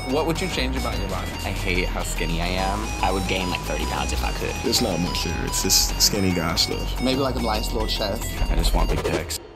What would you change about your body? I hate how skinny I am. I would gain like 30 pounds if I could. It's not much there. It's just skinny guy stuff. Maybe like a nice little chest. I just want big pecs.